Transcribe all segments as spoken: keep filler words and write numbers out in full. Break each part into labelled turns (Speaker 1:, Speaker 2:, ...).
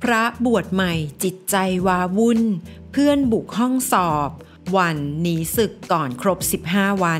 Speaker 1: พระบวชใหม่จิตใจวาวุ่นเพื่อนบุกห้องสอบหวั่นหนีศึกก่อนครบสิบห้าวัน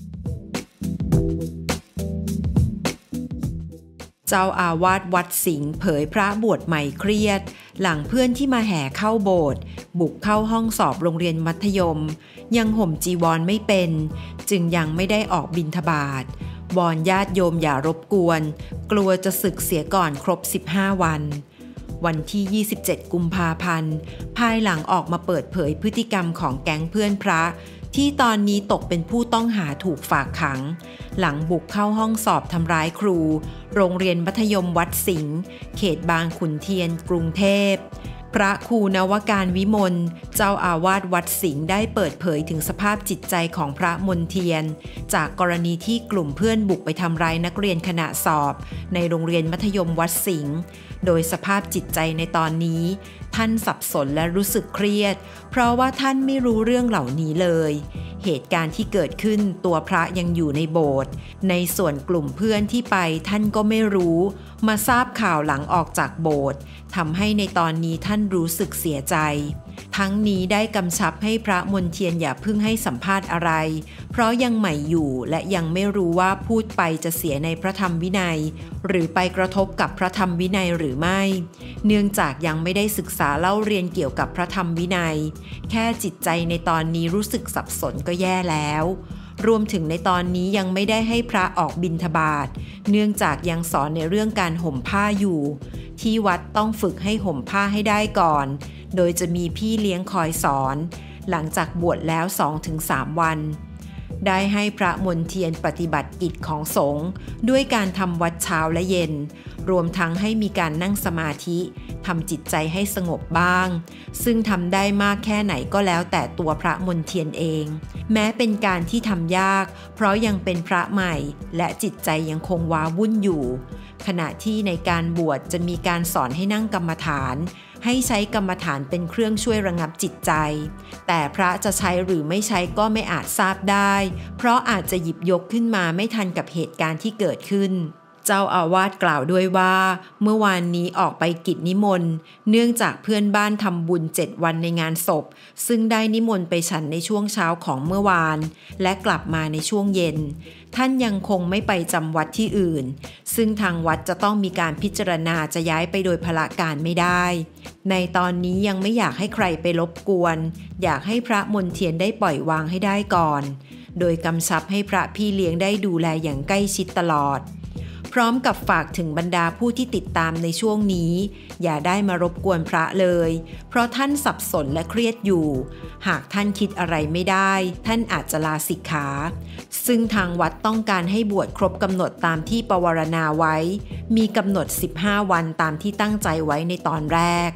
Speaker 1: เจ้าอาวาสวัดสิงห์เผยพระบวชใหม่เครียดหลังเพื่อนที่มาแห่เข้าโบสถ์บุกเข้าห้องสอบโรงเรียนมัธยมยังห่มจีวรไม่เป็นจึงยังไม่ได้ออกบิณฑบาตวอนญาติโยมอย่ารบกวนกลัวจะสึกเสียก่อนครบสิบห้าวันวันที่ยี่สิบเจ็ดกุมภาพันธ์ภายหลังออกมาเปิดเผยพฤติกรรมของแก๊งเพื่อนพระที่ตอนนี้ตกเป็นผู้ต้องหาถูกฝากขังหลังบุกเข้าห้องสอบทำร้ายครูโรงเรียนมัธยมวัดสิงห์เขตบางขุนเทียนกรุงเทพพระครูนวการวิมลเจ้าอาวาสวัดสิงห์ได้เปิดเผยถึงสภาพจิตใจของพระมนเทียนจากกรณีที่กลุ่มเพื่อนบุกไปทำร้ายนักเรียนขณะสอบในโรงเรียนมัธยมวัดสิงห์โดยสภาพจิตใจในตอนนี้ท่านสับสนและรู้สึกเครียดเพราะว่าท่านไม่รู้เรื่องเหล่านี้เลยเหตุการณ์ที่เกิดขึ้นตัวพระยังอยู่ในโบสถ์ในส่วนกลุ่มเพื่อนที่ไปท่านก็ไม่รู้มาทราบข่าวหลังออกจากโบสถ์ทำให้ในตอนนี้ท่านรู้สึกเสียใจทั้งนี้ได้กำชับให้พระมนเทียนอย่าเพิ่งให้สัมภาษณ์อะไรเพราะยังใหม่อยู่และยังไม่รู้ว่าพูดไปจะเสียในพระธรรมวินัยหรือไปกระทบกับพระธรรมวินัยหรือไม่เนื่องจากยังไม่ได้ศึกษาเล่าเรียนเกี่ยวกับพระธรรมวินัยแค่จิตใจในตอนนี้รู้สึกสับสนก็แย่แล้วรวมถึงในตอนนี้ยังไม่ได้ให้พระออกบิณฑบาตเนื่องจากยังสอนในเรื่องการห่มผ้าอยู่ที่วัดต้องฝึกให้ห่มผ้าให้ได้ก่อนโดยจะมีพี่เลี้ยงคอยสอนหลังจากบวชแล้ว สองถึงสาม วันได้ให้พระมนเทียนปฏิบัติกิจของสงฆ์ด้วยการทำวัดเช้าและเย็นรวมทั้งให้มีการนั่งสมาธิทำจิตใจให้สงบบ้างซึ่งทำได้มากแค่ไหนก็แล้วแต่ตัวพระมนเทียนเองแม้เป็นการที่ทำยากเพราะยังเป็นพระใหม่และจิตใจยังคงว้าวุ่นอยู่ขณะที่ในการบวชจะมีการสอนให้นั่งกรรมฐานให้ใช้กรรมฐานเป็นเครื่องช่วยระงับจิตใจแต่พระจะใช้หรือไม่ใช้ก็ไม่อาจทราบได้เพราะอาจจะหยิบยกขึ้นมาไม่ทันกับเหตุการณ์ที่เกิดขึ้นเจ้าอาวาสกล่าวด้วยว่าเมื่อวานนี้ออกไปกิจนิมนต์เนื่องจากเพื่อนบ้านทำบุญเจ็ดวันในงานศพซึ่งได้นิมนต์ไปฉันในช่วงเช้าของเมื่อวานและกลับมาในช่วงเย็นท่านยังคงไม่ไปจำวัดที่อื่นซึ่งทางวัดจะต้องมีการพิจารณาจะย้ายไปโดยพละการไม่ได้ในตอนนี้ยังไม่อยากให้ใครไปรบกวนอยากให้พระมนเทียนได้ปล่อยวางให้ได้ก่อนโดยกำชับให้พระพี่เลี้ยงได้ดูแลอย่างใกล้ชิดตลอดพร้อมกับฝากถึงบรรดาผู้ที่ติดตามในช่วงนี้อย่าได้มารบกวนพระเลยเพราะท่านสับสนและเครียดอยู่หากท่านคิดอะไรไม่ได้ท่านอาจจะลาสิกขาซึ่งทางวัดต้องการให้บวชครบกำหนดตามที่ปวารณาไว้มีกำหนดสิบห้าวันตามที่ตั้งใจไว้ในตอนแรก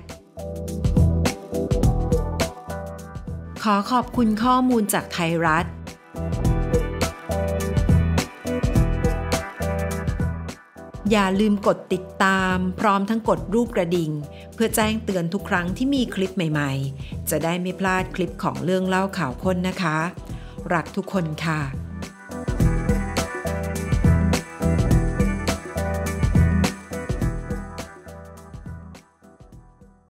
Speaker 1: ขอขอบคุณข้อมูลจากไทยรัฐอย่าลืมกดติดตามพร้อมทั้งกดรูปกระดิ่งเพื่อแจ้งเตือนทุกครั้งที่มีคลิปใหม่ๆจะได้ไม่พลาดคลิปของเรื่องเล่าข่าวค้นนะคะรักทุกคนค่ะ